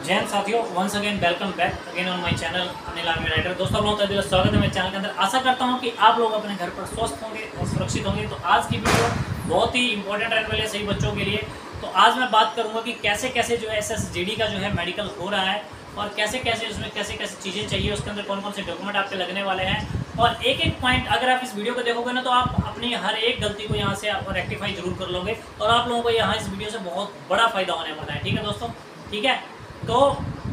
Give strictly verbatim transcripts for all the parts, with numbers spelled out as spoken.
जय हिंद साथियों, once again welcome back again on my channel Anil army rider. दोस्तों आप लोगों का दिल स्वागत है मेरे चैनल के अंदर। आशा करता हूं कि आप लोग अपने घर पर स्वस्थ होंगे और सुरक्षित होंगे। तो आज की वीडियो बहुत ही इंपॉर्टेंट रहने वाली है सभी बच्चों के लिए। तो आज मैं बात करूंगा कि कैसे कैसे जो है एस एस जी डी का जो है मेडिकल हो रहा है और कैसे कैसे उसमें कैसे कैसे चीज़ें चाहिए, उसके अंदर कौन कौन से डॉक्यूमेंट आपके लगने वाले हैं। और एक एक पॉइंट अगर आप इस वीडियो को देखोगे ना तो आप अपनी हर एक गलती को यहाँ से आप रेक्टिफाई जरूर कर लोगे और आप लोगों को यहाँ इस वीडियो से बहुत बड़ा फायदा होने वाला है। ठीक है दोस्तों, ठीक है। तो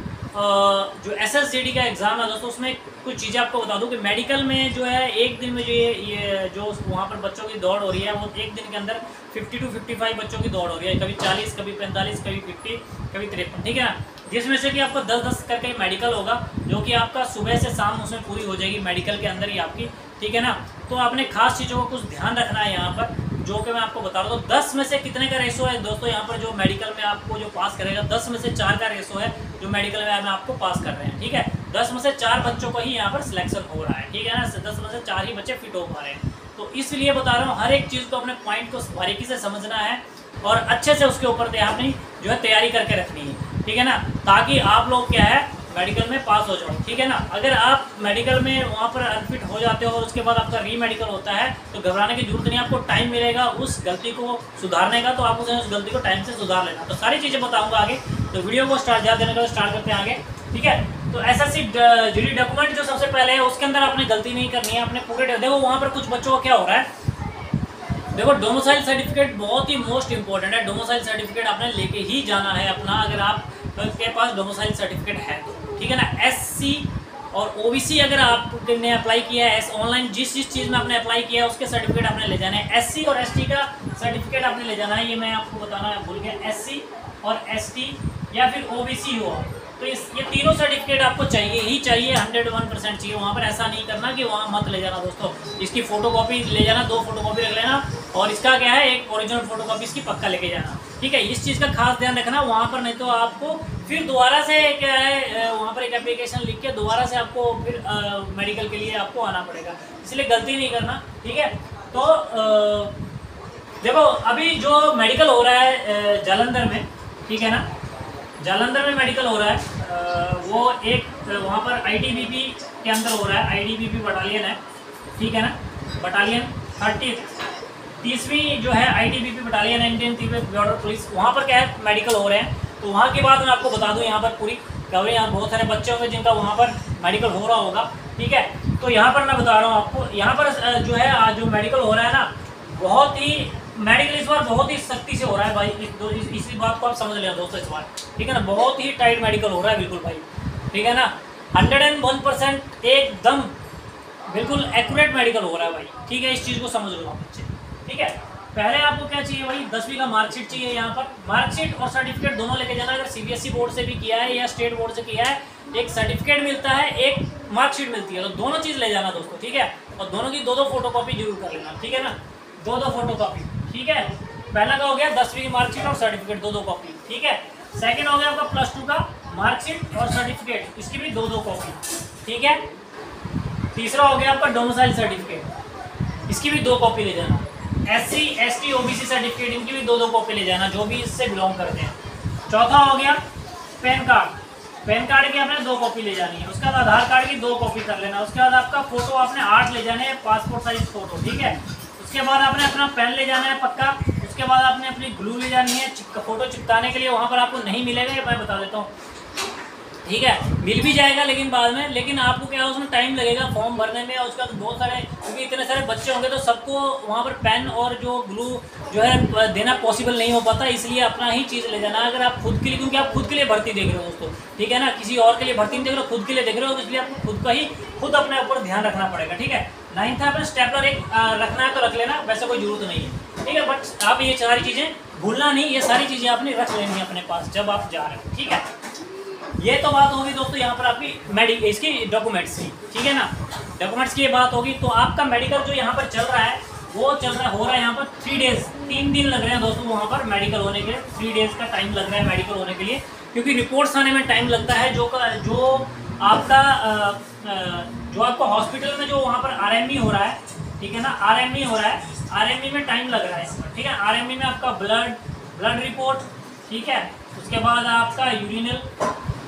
जो एस एस जी डी का एग्ज़ाम है दोस्तों, उसमें कुछ चीज़ें आपको बता दूं कि मेडिकल में जो है एक दिन में जो ये ये जो वहाँ पर बच्चों की दौड़ हो रही है वो एक दिन के अंदर फिफ्टी टू फिफ्टी फाइव बच्चों की दौड़ हो रही है। कभी चालीस, कभी पैंतालीस, कभी पचास, कभी तिरपन। ठीक है ना, जिसमें से कि आपको दस दस करके मेडिकल होगा जो कि आपका सुबह से शाम उसमें पूरी हो जाएगी मेडिकल के अंदर ही आपकी। ठीक है ना, तो आपने खास चीज़ों का कुछ ध्यान रखना है यहाँ पर, जो कि मैं आपको बता रहा हूँ। तो दस में से कितने का रेशो है दोस्तों यहाँ पर जो मेडिकल में आपको जो पास करेगा, दस में से चार का रेशो है जो मेडिकल में में आपको पास कर रहे हैं। ठीक है, दस में से चार बच्चों को ही यहाँ पर सिलेक्शन हो रहा है। ठीक है ना, दस में से चार ही बच्चे फिट हो पा रहे हैं। तो इसलिए बता रहा हूँ, हर एक चीज़ को अपने पॉइंट को बारीकी से समझना है और अच्छे से उसके ऊपर आपने जो है तैयारी करके रखनी है। ठीक है ना, ताकि आप लोग क्या है मेडिकल में पास हो जाओ। ठीक है ना, अगर आप मेडिकल में वहाँ पर अनफिट हो जाते हो और उसके बाद आपका री मेडिकल होता है तो घबराने की जरूरत नहीं, आपको टाइम मिलेगा उस गलती को सुधारने का। तो आप उसे उस गलती को टाइम से सुधार लेना। तो सारी चीज़ें बताऊंगा आगे, तो वीडियो को स्टार्ट ज़्यादा देने का स्टार्ट करते हैं आगे। ठीक है, तो S S C G D document जो सबसे पहले है उसके अंदर आपने गलती नहीं करनी है। अपने पूरे देखो वहाँ पर कुछ बच्चों को क्या हो रहा है, देखो डोमिसाइल सर्टिफिकेट बहुत ही मोस्ट इंपॉर्टेंट है। डोमिसाइल सर्टिफिकेट आपने लेके ही जाना है अपना, अगर आपके पास डोमिसाइल सर्टिफिकेट है तो। ठीक है ना, एससी और ओबीसी अगर आपने अप्लाई किया है ऑनलाइन, जिस जिस चीज़ में आपने अप्लाई किया है उसके सर्टिफिकेट आपने ले जाना है। एससी और एसटी का सर्टिफिकेट आपने ले जाना है, ये मैं आपको बताना भूल गया। एससी और एसटी या फिर ओबीसी हो तो इस ये तीनों सर्टिफिकेट आपको चाहिए ही चाहिए, हंड्रेड वन परसेंट चाहिए। वहाँ पर ऐसा नहीं करना कि वहाँ मत ले जाना दोस्तों, इसकी फोटोकॉपी ले जाना, दो फोटोकॉपी रख लेना और इसका क्या है एक ओरिजिनल फोटोकॉपी इसकी पक्का लेके जाना। ठीक है, इस चीज़ का खास ध्यान रखना वहाँ पर, नहीं तो आपको फिर दोबारा से क्या है वहाँ पर एक एप्लीकेशन लिख के दोबारा से आपको फिर आ, मेडिकल के लिए आपको आना पड़ेगा, इसलिए गलती नहीं करना। ठीक है, तो आ, देखो अभी जो मेडिकल हो रहा है जालंधर में, ठीक है ना, जालंधर में मेडिकल हो रहा है वो एक वहाँ पर आईटीबीपी के अंदर हो रहा है। आईटीबीपी बटालियन है, ठीक है ना, बटालियन थर्टी तीसवीं जो है ITBP battalion Indian Tibet border police, वहाँ पर क्या है मेडिकल हो रहे हैं। तो वहाँ की बात मैं आपको बता दूँ, यहाँ पर पूरी कवरेज, यहाँ बहुत सारे बच्चे होंगे जिनका वहाँ पर मेडिकल हो रहा होगा। ठीक है, तो यहाँ पर मैं बता रहा हूँ आपको, यहाँ पर जो है जो मेडिकल हो रहा है ना, बहुत ही मेडिकल इस बार बहुत ही सख्ती से हो रहा है भाई। इस, इस, इसी बात को आप समझ लेना दोस्तों इस बार। ठीक है ना, बहुत ही टाइट मेडिकल हो रहा है बिल्कुल भाई। ठीक है ना, हंड्रेड एंड वन परसेंट एकदम बिल्कुल एक्यूरेट मेडिकल हो रहा है भाई। ठीक है, इस चीज़ को समझ लो आप बच्चे। ठीक है, पहले आपको क्या चाहिए भाई, दसवीं का मार्कशीट चाहिए। यहाँ पर मार्कशीट और सर्टिफिकेट दोनों लेके जाना। अगर सीबीएसई बोर्ड से भी किया है या स्टेट बोर्ड से किया है, एक सर्टिफिकेट मिलता है, एक मार्कशीट मिलती है, तो दोनों चीज़ ले जाना दोस्तों। ठीक है, और दोनों की दो दो फोटोकॉपी जरूर कर लेना। ठीक है ना, दो दो फोटोकॉपी। ठीक है, पहला का हो गया दसवीं की मार्कशीट और सर्टिफिकेट दो दो कॉपी। ठीक है, सेकंड हो गया आपका प्लस टू का मार्कशीट और सर्टिफिकेट, इसकी भी दो दो कॉपी। ठीक है, तीसरा हो गया आपका डोमिसाइल सर्टिफिकेट, इसकी भी दो कॉपी ले जाना। एससी एसटी ओबीसी सर्टिफिकेट, इनकी भी दो दो कॉपी ले जाना, जो भी इससे बिलोंग करते हैं। चौथा हो गया पैन कार्ड, पैन कार्ड की आपने दो कॉपी ले जानी है। उसके बाद आधार कार्ड की दो कॉपी कर लेना। उसके बाद आपका फोटो आपने आठ ले जाने हैं, पासपोर्ट साइज फोटो। ठीक है, उसके बाद आपने अपना पेन ले जाना है पक्का। उसके बाद आपने अपनी ग्लू ले जानी है फोटो चिपकाने के लिए, वहाँ पर आपको नहीं मिलेगा, ये मैं बता देता हूँ। ठीक है, मिल भी जाएगा लेकिन बाद में, लेकिन आपको क्या है उसमें टाइम लगेगा फॉर्म भरने में। उसका तो बहुत सारे, क्योंकि इतने सारे बच्चे होंगे तो सबको वहाँ पर पेन और जो ग्लू जो है देना पॉसिबल नहीं हो पाता, इसलिए अपना ही चीज़ ले जाना। अगर आप खुद के लिए, क्योंकि आप खुद के लिए भर्ती देख रहे हो दोस्तों, ठीक है ना, किसी और के लिए भर्ती नहीं देख रहे हो, खुद के लिए देख रहे हो, तो इसलिए आपको खुद का ही खुद अपने ऊपर ध्यान रखना पड़ेगा। ठीक है, नाइन्थ है अपना स्टेपलर एक रखना है तो रख लेना, वैसे कोई जरूरत नहीं है। ठीक है, बट आप ये सारी चीज़ें भूलना नहीं, ये सारी चीज़ें आपने रख लेनी है अपने पास जब आप जा रहे हो। ठीक है, ये तो बात होगी दोस्तों यहाँ पर आपकी मेडिकल इसकी डॉक्यूमेंट्स की। ठीक है ना, डॉक्यूमेंट्स की ये बात होगी। तो आपका मेडिकल जो यहाँ पर चल रहा है वो चल रहा हो रहा है यहाँ पर थ्री डेज, तीन दिन लग रहे हैं दोस्तों वहाँ पर मेडिकल होने के लिए। थ्री डेज का टाइम लग रहा है मेडिकल होने के लिए, क्योंकि रिपोर्ट्स आने में टाइम लगता है। जो का जो आपका जो आपका हॉस्पिटल में जो वहाँ पर आर एम ई हो रहा है, ठीक है ना, आर एम ई हो रहा है, आर एम ई में टाइम लग रहा है। ठीक है, आर एम ई में आपका ब्लड ब्लड रिपोर्ट, ठीक है, उसके बाद आपका यूरिनल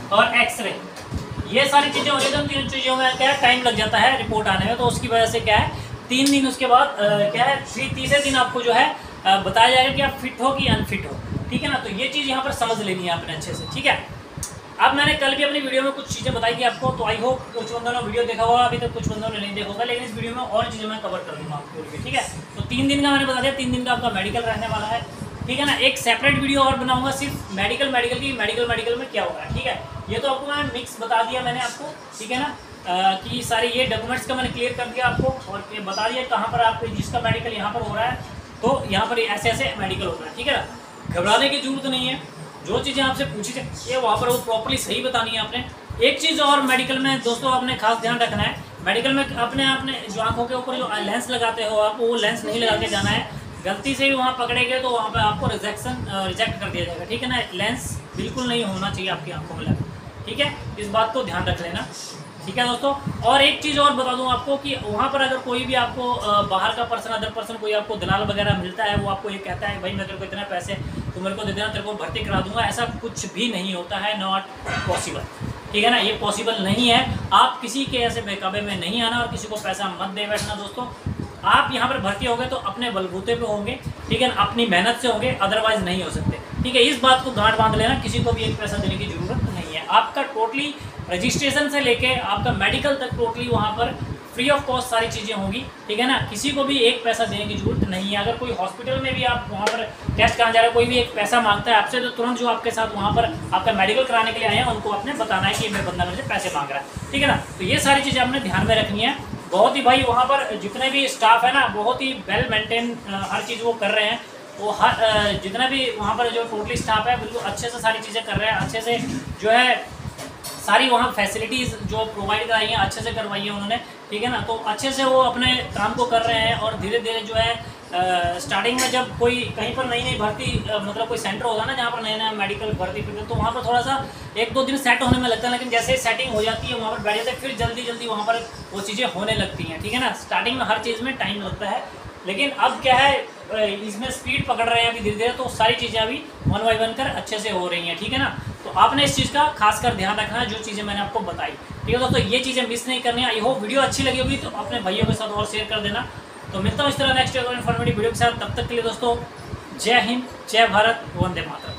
और एक्सरे, ये सारी चीज़ें हो रही है। तीन चीज़ों में क्या है टाइम लग जाता है रिपोर्ट आने में, तो उसकी वजह से क्या है तीन दिन उसके बाद क्या है फिर तीसरे दिन आपको जो है आ, बताया जाएगा कि आप फिट हो कि अनफिट हो, ठीक है ना। तो ये चीज़ यहाँ पर समझ लेनी है आपने अच्छे से, ठीक है। अब मैंने कल भी अपनी वीडियो में कुछ चीज़ें बताई थी आपको, तो आई होप कुछ बंदों ने वीडियो देखा होगा, अभी तक कुछ बंदों ने नहीं देखा होगा, लेकिन इस वीडियो में और चीज़ें मैं कवर कर दूँगा आपको, ठीक है। तो तीन दिन का मैंने बता दिया, तीन दिन का आपका मेडिकल रहने वाला है, ठीक है ना। एक सेपरेट वीडियो और बनाऊंगा सिर्फ मेडिकल मेडिकल की, मेडिकल मेडिकल में क्या होगा, ठीक है। ये तो आपको मैं मिक्स बता दिया मैंने आपको, ठीक है ना, आ, कि सारे ये डॉक्यूमेंट्स का मैंने क्लियर कर दिया आपको, और ये बता दिया कहाँ पर आपको जिसका मेडिकल यहाँ पर हो रहा है तो यहाँ पर ऐसे ऐसे मेडिकल हो रहा है, ठीक है ना। घबराने की जरूरत नहीं है, जो चीज़ें आपसे पूछी जाए वहाँ पर वो प्रॉपर्ली सही बतानी है आपने। एक चीज़ और मेडिकल में दोस्तों आपने खास ध्यान रखना है, मेडिकल में अपने आपने जो आँखों के ऊपर जो लेंस लगाते हो आप, वो लेंस नहीं लगा के जाना है। गलती से भी वहाँ पकड़े गए तो वहाँ पे आपको रिजेक्शन रिजेक्ट कर दिया जाएगा, ठीक है ना। लेंस बिल्कुल नहीं होना चाहिए आपकी आंखों में लगा, ठीक है, इस बात को ध्यान रख लेना, ठीक है दोस्तों। और एक चीज़ और बता दूं आपको कि वहाँ पर अगर कोई भी आपको बाहर का पर्सन अदर पर्सन कोई आपको दलाल वगैरह मिलता है, वो आपको ये कहता है भाई मैं तेरे को इतना पैसे तो मेरे को दे देना, तेरे को भर्ती करा दूंगा, ऐसा कुछ भी नहीं होता है, नॉट पॉसिबल, ठीक है ना। ये पॉसिबल नहीं है। आप किसी के ऐसे बेकाबे में नहीं आना और किसी को पैसा मत दे बैठना दोस्तों। आप यहाँ पर भर्ती होंगे तो अपने बलबूते पे होंगे, ठीक है ना, अपनी मेहनत से होंगे, अदरवाइज नहीं हो सकते, ठीक है। इस बात को गांठ बांध लेना, किसी को भी एक पैसा देने की जरूरत नहीं है। आपका टोटली रजिस्ट्रेशन से लेके आपका मेडिकल तक टोटली वहाँ पर फ्री ऑफ कॉस्ट सारी चीज़ें होंगी, ठीक है ना। किसी को भी एक पैसा देने की जरूरत नहीं है। अगर कोई हॉस्पिटल में भी आप वहाँ पर टेस्ट कराने जा रहे हो, कोई भी एक पैसा मांगता है आपसे, तो तुरंत जो आपके साथ वहाँ पर आपका मेडिकल कराने के लिए आए हैं उनको आपने बताना है कि मेरे बंदा मेरे से पैसे मांग रहा है, ठीक है ना। तो ये सारी चीज़ें आपने ध्यान में रखनी है। बहुत ही भाई वहाँ पर जितने भी स्टाफ है ना, बहुत ही वेल मेंटेन हर चीज़ वो कर रहे हैं, वो हर जितना भी वहाँ पर जो टोटली स्टाफ है बिल्कुल अच्छे से सारी चीज़ें कर रहे हैं, अच्छे से जो है सारी वहाँ फैसिलिटीज़ जो प्रोवाइड कराई हैं अच्छे से करवाई है उन्होंने, ठीक है ना। तो अच्छे से वो अपने काम को कर रहे हैं, और धीरे धीरे जो है स्टार्टिंग में जब कोई कहीं पर नई नई भर्ती मतलब कोई सेंटर होता है ना जहाँ पर नया नया मेडिकल भर्ती फिर, तो वहाँ पर थोड़ा सा एक दो दिन सेट होने में लगता है, लेकिन जैसे सेटिंग हो जाती है वहाँ पर बैठ जाते हैं, फिर जल्दी जल्दी वहाँ पर वो चीज़ें होने लगती हैं, ठीक है ना। स्टार्टिंग में हर चीज़ में टाइम लगता है, लेकिन अब क्या है इसमें स्पीड पकड़ रहे हैं अभी धीरे धीरे, तो सारी चीज़ें अभी वन बाई वन कर अच्छे से हो रही हैं, ठीक है ना। तो आपने इस चीज़ का खासकर ध्यान रखना है, जो चीज़ें मैंने आपको बताई, ठीक है दोस्तों। ये चीज़ें मिस नहीं करनी है। आई होप वीडियो अच्छी लगी होगी तो अपने भाइयों के साथ और शेयर कर देना। तो मिलता हूँ इस तरह नेक्स्ट इन्फॉर्मेटिव वीडियो के साथ, तब तक के लिए दोस्तों जय हिंद, जय भारत, वंदे मातरम।